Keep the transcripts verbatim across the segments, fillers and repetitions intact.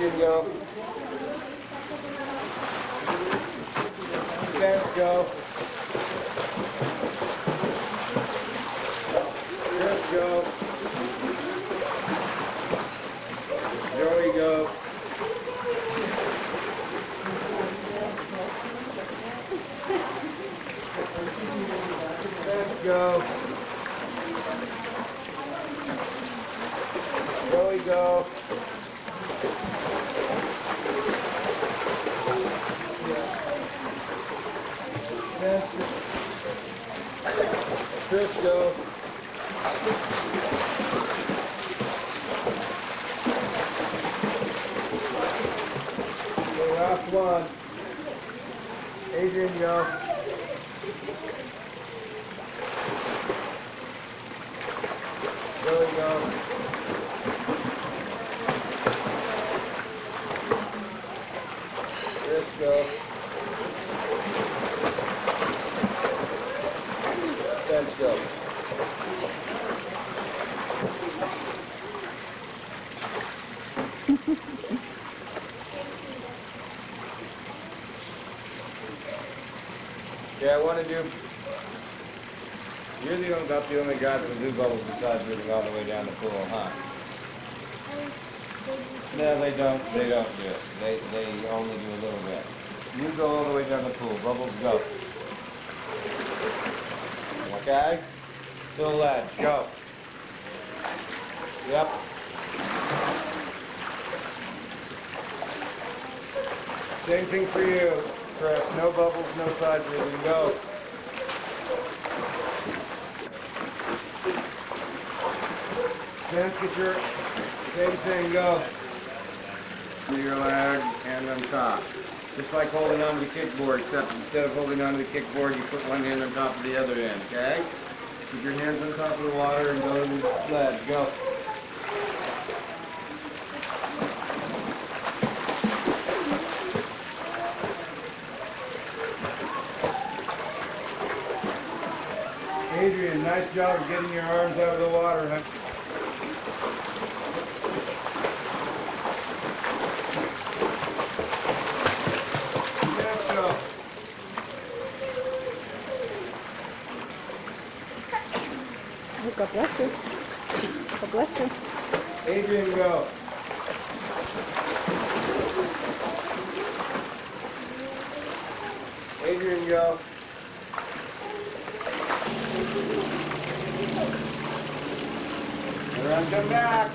Adrian, go. Defense, go. Chris, go. Joey, go. Let's go. Joey, go. Chris, go. Okay, last one. Adrian, go. Joey, go. Chris, go. Let's go. Yeah, I want to do. You're the only, about the only guy that will do bubbles besides moving all the way down the pool, huh? No, they don't. They don't do it. They they only do a little bit. You go all the way down the pool. Bubbles, go. Okay. To the ledge. Go. Yep. Same thing for you, Chris. No bubbles, no side breathing. Go. Chance, get your same thing. Go. To your leg and on top. Just like holding onto the kickboard, except instead of holding onto the kickboard, you put one hand on top of the other end. Okay? Keep your hands on top of the water and go to the ledge. Go. Adrian, nice job of getting your arms out of the water, huh? Let's go. Oh, God bless you. God bless you. Adrian, go. Adrian, go. Everyone come back.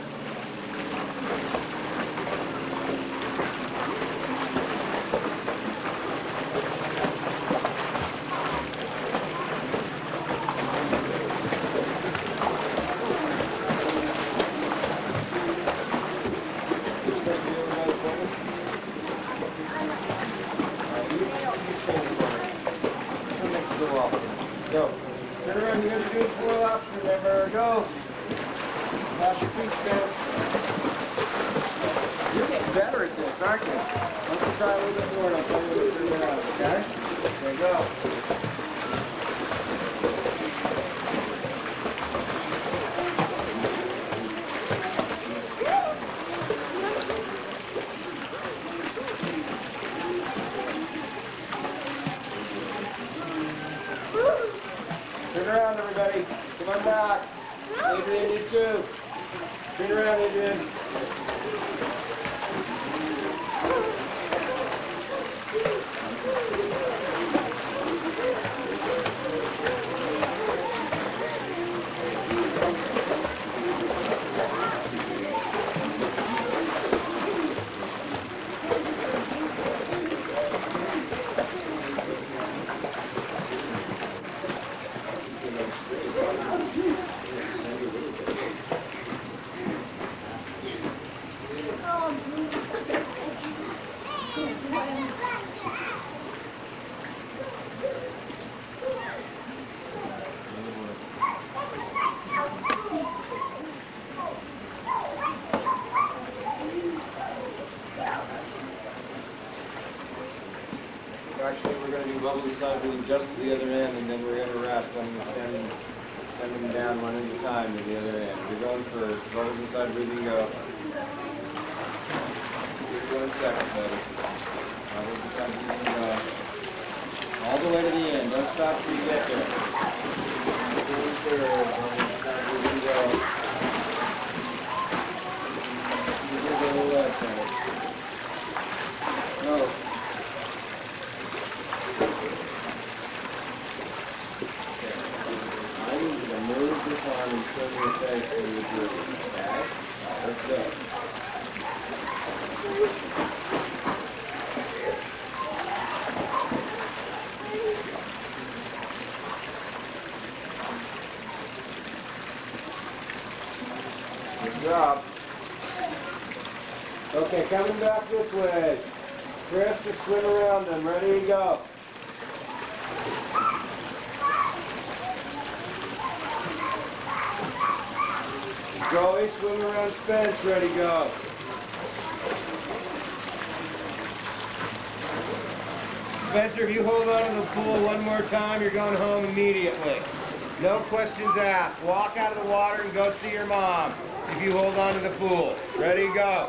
Go. Turn around, you're going to do it four laps, remember. Go. Watch your feet down. You're getting better at this, aren't you? Once you try a little bit more, I'll tell you what to do it out, okay? Okay, go. Turn around, everybody. Come on back. Adrian, you too. Turn around, Adrian. Actually, we're going to do bubbly side breathing just to the other end, and then we're going to rest. I'm going to send, send them down one at a time to the other end. We're going first. Bubbly side breathing, go. second, buddy. Now we'll just have to keep it going. All the way to the end. Don't stop till you get there. Third, here we go. Here's the little leg finish. Go. Okay. I need you to move this arm and show your face when you do it. Okay? Let's go. Good job. Okay, coming back this way. Chris, just swim around them. Ready to go. Joey, swim around Spence. Ready to go. Spencer, if you hold on to the pool one more time, you're going home immediately. No questions asked. Walk out of the water and go see your mom if you hold on to the pool. Ready, go.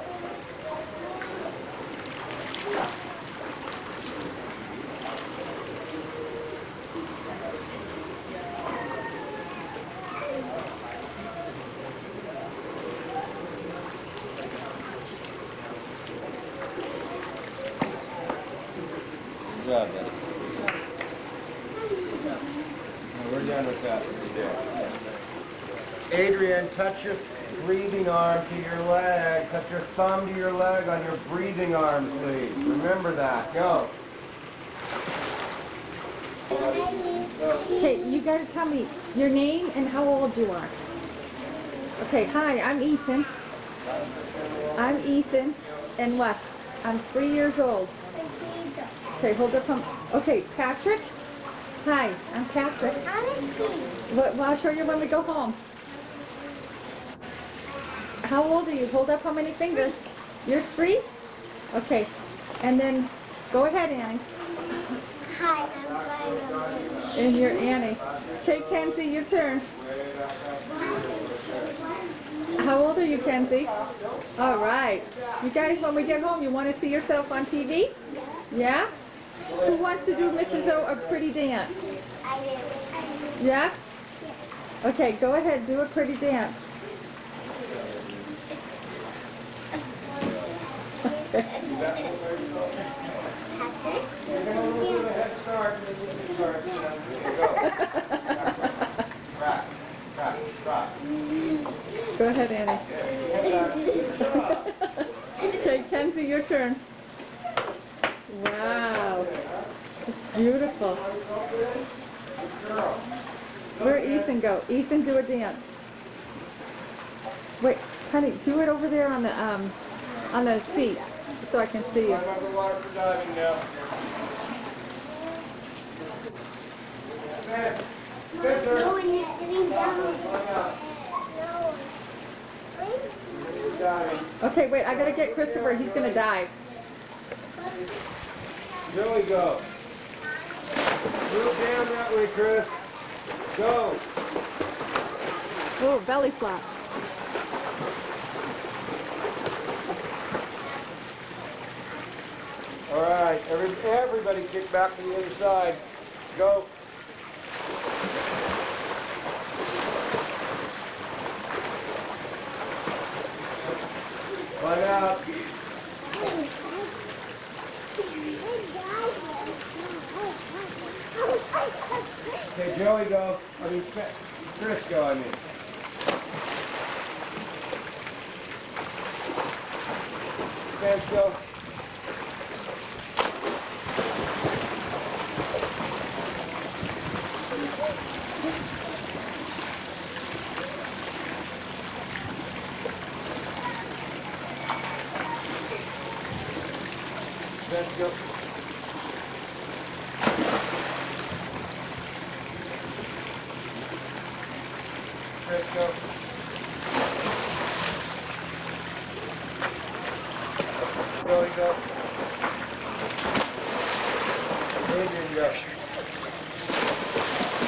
Good job, buddy. We're done with that for today. Adrian, touch your breathing arm to your leg. Touch your thumb to your leg on your breathing arm, please. Remember that. Go. Okay, you gotta tell me your name and how old you are. Okay, hi, I'm Ethan. I'm Ethan, and what? I'm three years old. Okay, hold up. Okay, Patrick. Hi, I'm Patrick. Well, I'll show you when we go home. How old are you? Hold up how many fingers? You're three? Okay. And then, go ahead, Annie. Hi, I'm Brian. And you're Annie. Okay, Kenzie, your turn. How old are you, Kenzie? All right. You guys, when we get home, you want to see yourself on T V? Yeah? Who wants to do Missus O a pretty dance? I do. Yeah? Okay, go ahead, do a pretty dance. Go ahead, Annie. Okay, Kenzie, your turn. Wow. It's beautiful. Where'd Ethan go? Ethan, do a dance. Wait, honey, do it over there on the um on the seat so I can see you. I'm under water for diving now. No one is sitting down. Okay, wait, I gotta get Christopher. He's gonna dive. Here we go. Move down that way, Chris. Go. Oh, belly flop. All right, every, everybody kick back to the other side. Go. Climb out. Okay, Joey go. I mean, Chris go, I mean. Spence go. Spence go. Chris go. Joey go. Adrian go.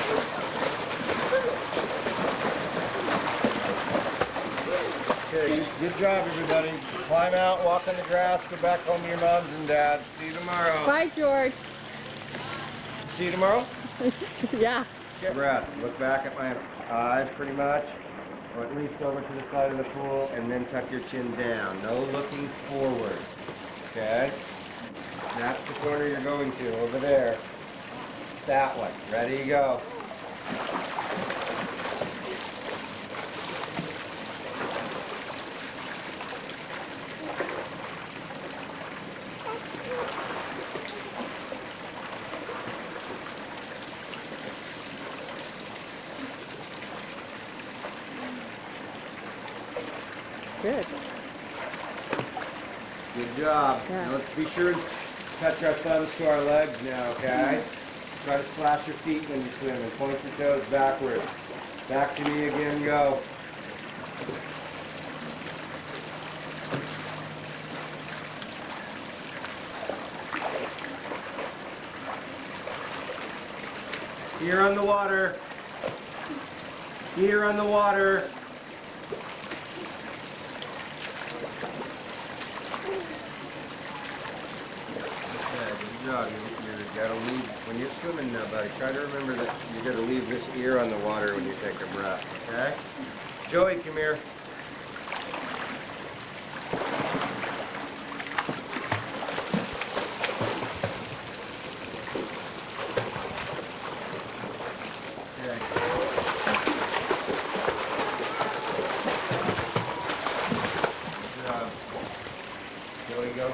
Okay, you Good job, everybody. Climb out, walk on the grass, go back home to your moms and dads. See you tomorrow. Bye, George. See you tomorrow? Yeah. Get breath. Look back at my eyes pretty much, or at least over to the side of the pool, and then tuck your chin down. No looking forward. Okay? That's the corner you're going to, over there. That one. Ready, go. Good. Good job. Yeah. Now let's be sure to touch our thumbs to our legs now, okay? Try to splash your feet when you swim and point your toes backwards. Back to me again, go. Here on the water. Here on the water. You, you gotta leave, when you're swimming now, buddy, try to remember that you gotta leave this ear on the water when you take a breath, okay? Joey, come here. Okay. Good job. Joey, go.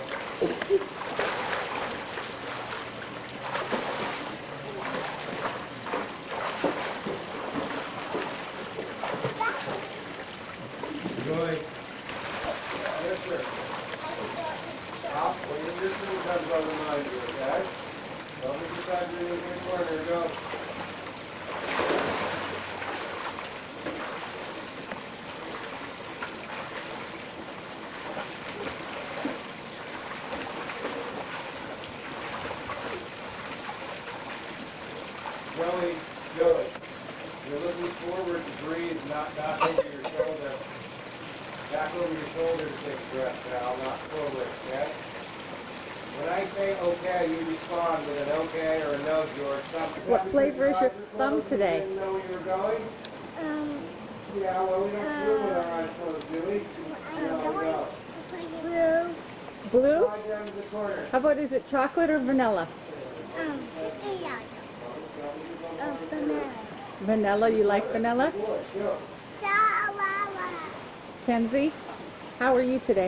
Joy. Yes, sir. Stop. When your distance comes, I'll remind you, okay? Don't be beside you in the corner. Go. Joey, Joey. You're looking forward to breathe, not back over your shoulder. Back over your shoulder to take a breath now, not forward, okay? When I say okay, you respond with an okay or a no, George. Something. What flavor is your thumb today? You didn't know where you were going? Um, Yeah, well, we don't swim with our eyes closed, do we? No, we don't. blue. Blue? Slide down to the corner. How about, is it chocolate or vanilla? Um, yellow. Oh, banana. Vanilla, you like vanilla? Chihuahua. Kenzie, how are you today?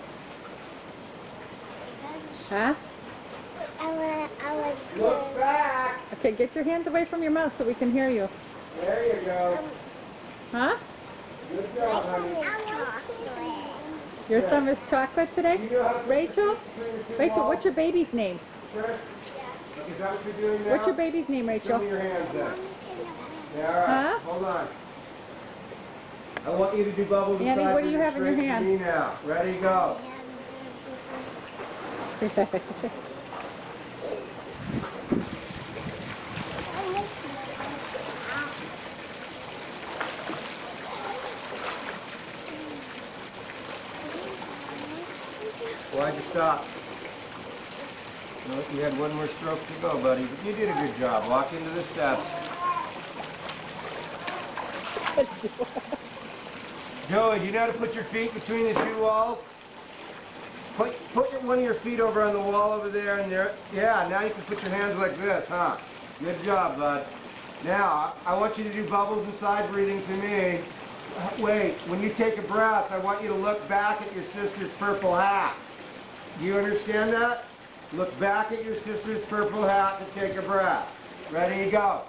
Huh? I want, I want Look back. Okay, get your hands away from your mouth so we can hear you. There you go. Huh? Good job, honey. chocolate. Your thumb is chocolate today? You know how to put Rachel? your feet between the two Rachel, walls? what's your baby's name? Chris, is that what you're doing now? What's your baby's name, Show Rachel? me your hands then. Yeah, all right. Huh? Hold on. I want you to do bubbles Annie, inside what do with you your have in your straight hand? to me now. Ready, go. Why'd you stop? No, you had one more stroke to go, buddy, but you did a good job. Walk into the steps. Joey, do you know how to put your feet between the two walls? Put, put your, one of your feet over on the wall over there, and there. Yeah, now you can put your hands like this, huh? Good job, bud. Now, I want you to do bubbles and side breathing to me. Uh, Wait, when you take a breath, I want you to look back at your sister's purple hat. Do you understand that? Look back at your sister's purple hat to take a breath. Ready, go.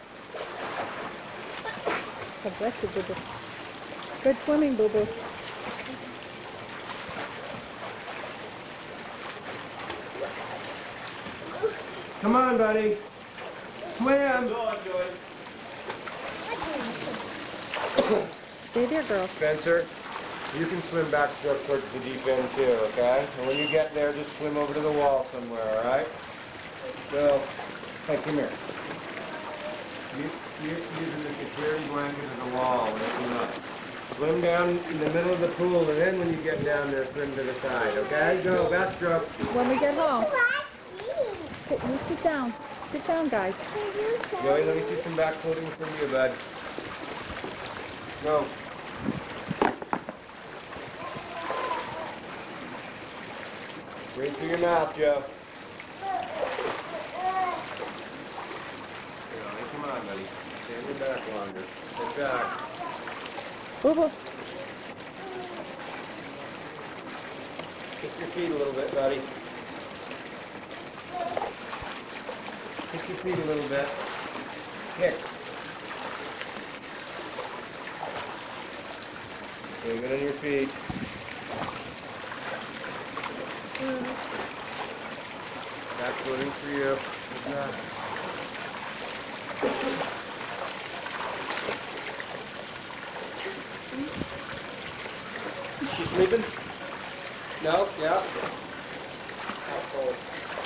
God bless you, boo-boo. Good swimming, boo-boo. Come on, buddy. Swim. Stay there, girl. Spencer, you can swim backstroke towards the deep end too, okay? And when you get there, just swim over to the wall somewhere, all right? So, hey, come here. You, you're using the security blanket of the wall when you come up. Swim down in the middle of the pool, and then when you get down there, swim to the side, okay? Go, backstroke. When we get home. What? Sit, you sit down. Sit down, guys. Joey, let me see some back floating from you, bud. Go. Breathe through your mouth, Joe. Come on, buddy. Stand your back longer. Sit back. Woo-hoo. Kick your feet a little bit, buddy. Kick your feet a little bit. Kick. Okay, good on your feet. Back footing for you. Good job. She sleeping? No? Yeah? How cold?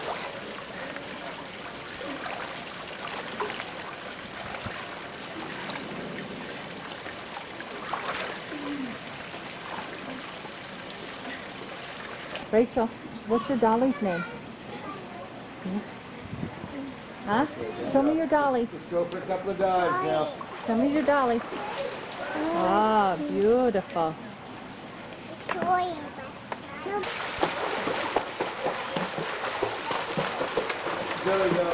Rachel, what's your dolly's name? Huh? Show me your dolly. Let's go for a couple of dives now. Show me your dolly. Ah, beautiful. Toy. There we go.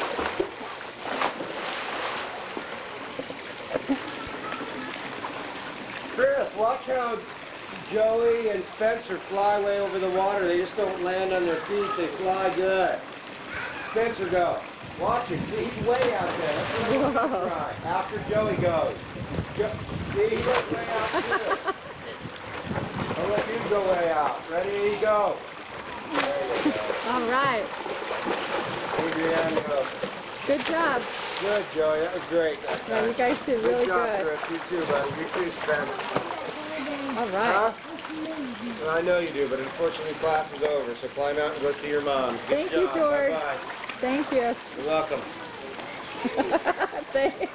Chris, watch how Joey and Spencer fly way over the water. They just don't land on their feet. They fly good. Spencer, go. Watch him. See, he's way out there. That's what I want you to try. After Joey goes. Jo See, he goes way out too. I'll let you go way out. Ready, go. There you go. All right. Adrienne, go. Good job. Good, Joey. That was great. That Yeah, time. you guys did really Good job, good. Chris. You too, buddy. You too, Spence. All right. Huh? Well, I know you do, but unfortunately class is over, so climb out and go see your mom. Good Thank you, job. George. Bye-bye. Thank you. You're welcome. Thank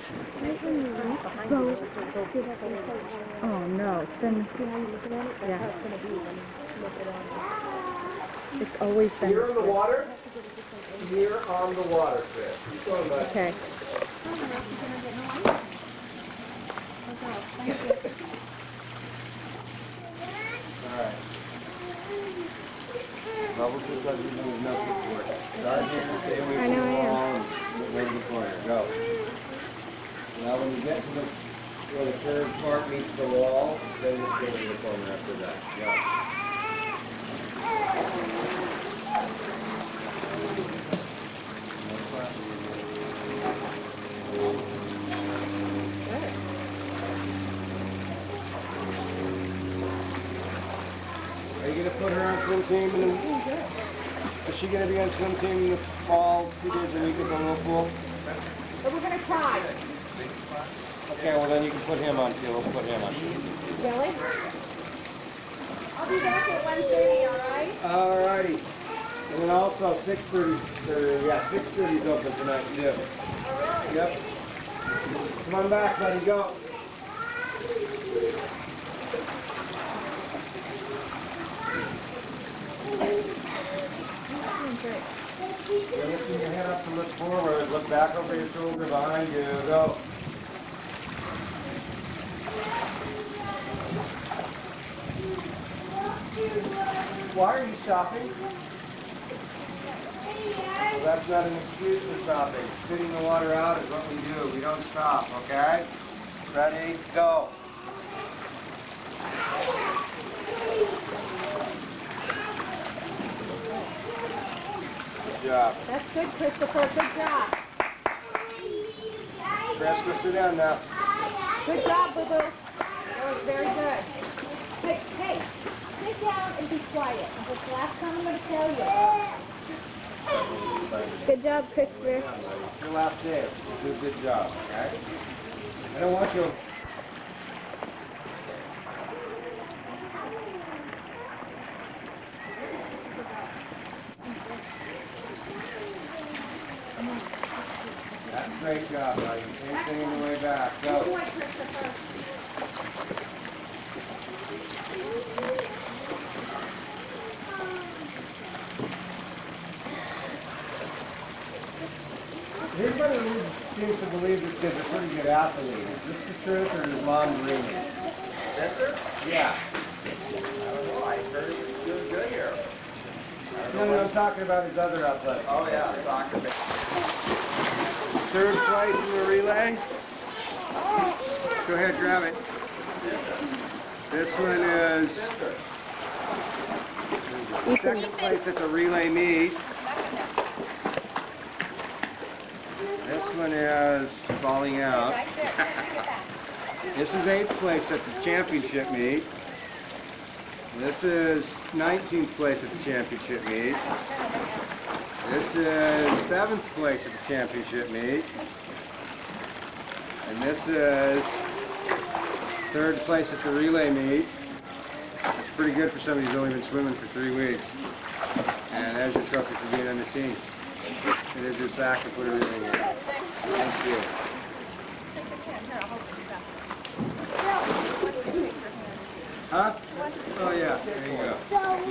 Oh no, it's been, yeah. It's always been. Here on the water. Here on the water, Chris. Keep going, bud. Okay. All right. Bubbles just like you do with no support. Start here, stay away I from know the I am. wall, and go to the corner. Go. Now when you get to the where the curved part meets the wall, then just go to the corner after that. Go. Are you going to put her on swim team? In the, is she going to be on swim team in the fall, two days a week at the little pool? But we're going to try. Okay, well then you can put him on too. We'll put him on. Billy? I'll be back at one thirty, all right? All righty. And then also six thirty, or yeah, six thirty is open tonight too. Oh, really? Yep. Come on back, buddy. Go. You're lifting your head up to look forward. Look back over your shoulder behind you. Go. Why are you stopping? Well, that's not an excuse for stopping. Spitting the water out is what we do. We don't stop, okay? Ready? Go. Good job. That's good, Christopher. Good job. Chris, go sit down now. Good job, Boo-Boo. That was very good. Hey, hey, sit down and be quiet. That's the last time I'm going to tell you. Good job, Christopher. It's your last day. Do a good job, okay? I don't want you... That's a great job, buddy. Same thing on the way back. Go. Good boy, Christopher. Everybody seems to believe this kid's a pretty good athlete. Is this the truth, or is mom dreaming? Spencer? Yeah. I don't know. I heard he was doing good here. No, no, I'm talking about his other athletics. Oh, yeah, soccer. Third place in the relay. Go ahead, grab it. This one is second place at the relay meet. This one is falling out. This is eighth place at the championship meet. This is nineteenth place at the championship meet. This is seventh place at the championship meet. And this is third place at the relay meet. That's pretty good for somebody who's only been swimming for three weeks. And there's your trophy for being under team. And there's your sack to put everything in. Thank you. Huh? Oh yeah, there you go.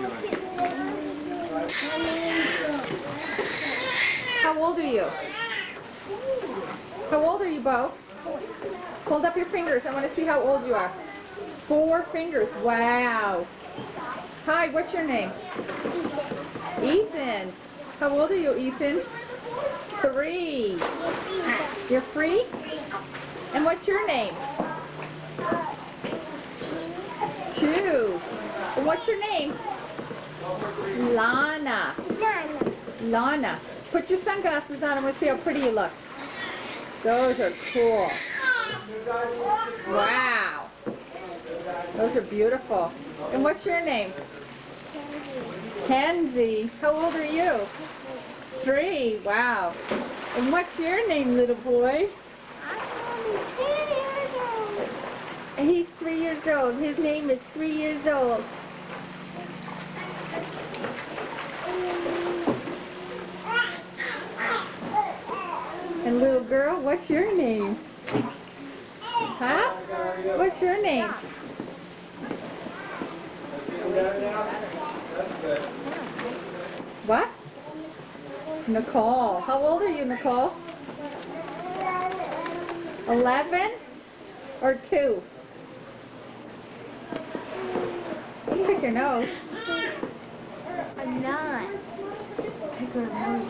How old are you? How old are you, Bo? Hold up your fingers. I want to see how old you are. Four fingers. Wow. Hi, what's your name? Ethan. How old are you, Ethan? Three. You're free? And what's your name? Two. And what's your name? Lana. Lana. Put your sunglasses on and we'll see how pretty you look. Those are cool. Wow. Those are beautiful. And what's your name? Kenzie. How old are you? Three. Wow. And what's your name, little boy? He's three years old. His name is three years old. And little girl, what's your name? Huh? What's your name? What? Nicole. How old are you, Nicole? Eleven or two? You pick your nose. I'm not. Pick your nose.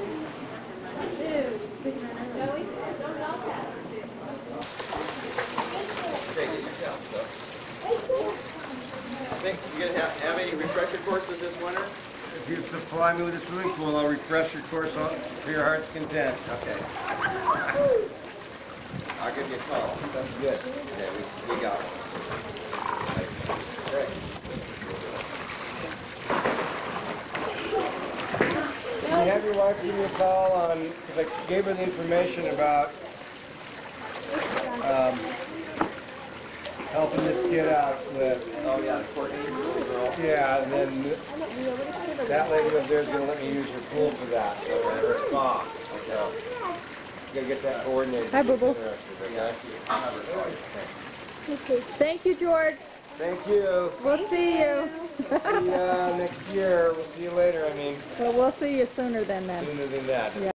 Okay, get yourself, so. Think you gonna have, have any refresher courses this winter? If you supply me with a swimming pool, I'll refresh your course on, to your heart's content. Okay. I'll give you a call. That's good. Okay, we, we got it. Great. Can you have your wife give me a call on, because I gave her the information about um, helping this kid out with, Oh, yeah, the Courtney little girl. yeah, and then that lady over there is going to let me use her pool for that, so her spa. Okay. You gotta get that coordinated. Hi, Boo Boo. Okay? Thank you, George. Thank you. We'll see you. See you uh, next year. We'll see you later, I mean, Well, we'll see you sooner than then. sooner than that. Yeah.